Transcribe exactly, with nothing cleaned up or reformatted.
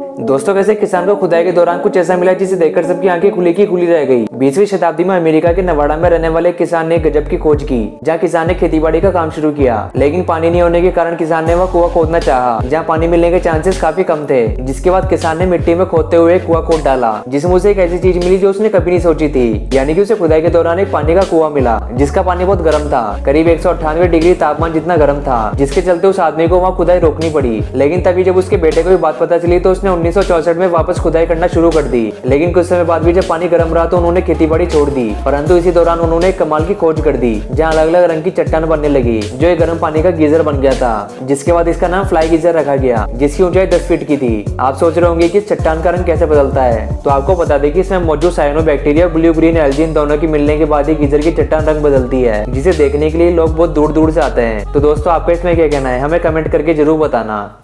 दोस्तों, वैसे किसान को खुदाई के दौरान कुछ ऐसा मिला जिसे देखकर सबकी आंखें खुली की खुली रह गई। बीसवीं शताब्दी में अमेरिका के नवाड़ा में रहने वाले किसान ने गजब की खोज की, जहां किसान ने खेतीबाड़ी का काम शुरू किया। लेकिन पानी नहीं होने के कारण किसान ने वह कुआं खोदना चाहा, जहां पानी मिलने के चांसेस काफी कम थे। जिसके बाद किसान ने मिट्टी में खोदते हुए एक कुआं खोद डाला, जिसमें उसे एक ऐसी चीज मिली जो उसने कभी नहीं सोची थी, यानी कि उसे खुदाई के दौरान एक पानी का कुआं मिला, जिसका पानी बहुत गर्म था, करीब एक सौ अट्ठानवे डिग्री तापमान जितना गर्म था, जिसके चलते उस आदमी को वहाँ खुदाई रोकनी पड़ी। लेकिन तभी जब उसके बेटे को भी बात पता चली तो उसने उन्नीस सौ चौसठ में वापस खुदाई करना शुरू कर दी। लेकिन कुछ समय बाद भी जब पानी गर्म रहा तो उन्होंने खेतीबाड़ी छोड़ दी, परंतु इसी दौरान उन्होंने एक कमाल की खोज कर दी, जहाँ अलग अलग रंग की चट्टान बनने लगी, जो एक गर्म पानी का गीजर बन गया था। जिसके बाद इसका नाम फ्लाई गीजर रखा गया, जिसकी ऊंचाई दस फीट की थी। आप सोच रहे होंगे कि इस चट्टान का रंग कैसे बदलता है, तो आपको बता दें कि इसमें मौजूद साइनोबैक्टीरिया ब्लू ग्रीन एल्गी इन दोनों की मिलने के बाद ही गीजर की चट्टान रंग बदलती है, जिसे देखने के लिए लोग बहुत दूर दूर से आते हैं। तो दोस्तों, आपका इसमें क्या कहना है, हमें कमेंट करके जरूर बताना।